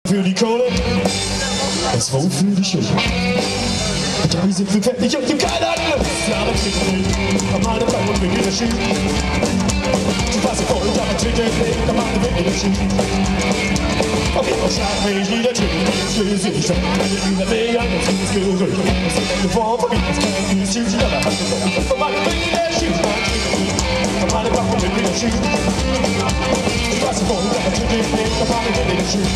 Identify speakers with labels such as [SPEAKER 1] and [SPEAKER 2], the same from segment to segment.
[SPEAKER 1] Für die Kohle, das Wohl für die Schule. Da sind wir fertig und gibt keine Angst. Ja, das ist nicht. Am Ende bleiben wir wieder schön. Du warst voll, aber trinke nicht. Am Ende wird wieder schön. Auf jeden Fall schlag mich wieder Tür. Jetzt löse ich dann. Wenn ich wieder an, jetzt ist es gerührt. Das ist eine Form von mir, das kann ich nicht schön. Ja, da hat es doch. Am Ende wird wieder schön. Am Ende bleiben wir wieder schön. Du warst voll, aber trinke nicht. Am Ende wird wieder schön.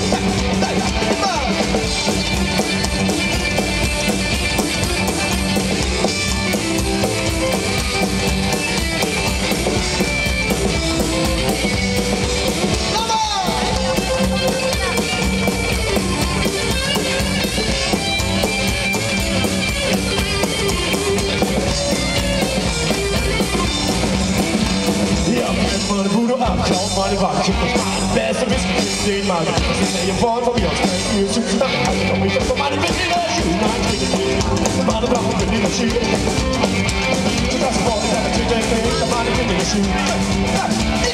[SPEAKER 1] Klaut meine Ware, kippt mich an, besser wissen, den Mann. Das ist ja ihr Wort von mir aus, kein Mühe zu knacken. Also doch mich das von meinen Berliner Schuhen, mein Trick. Meine blauen Berliner Schuhe. Das Wort ist eine Trick, meine Berliner Schuhe.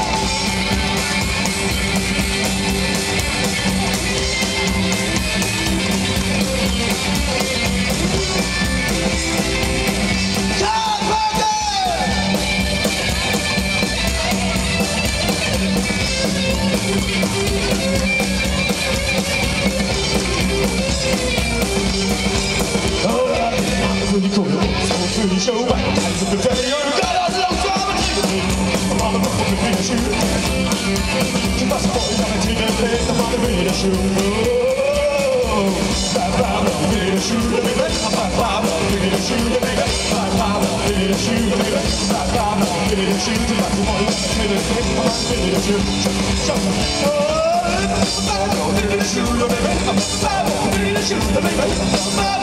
[SPEAKER 1] Für die Kohle, so für die Show, also befällt ihr gerade aus Langsam und alle Wochen mit wieder schön. Was wollt ihr mit Tränen bläst, am alle wieder schön. Baba, wieder schön, Baba, wieder schön, Baba, wieder schön, Baba, wieder schön, was du wollt, wieder schön, wieder schön. Baba, wieder schön, Baba, wieder schön,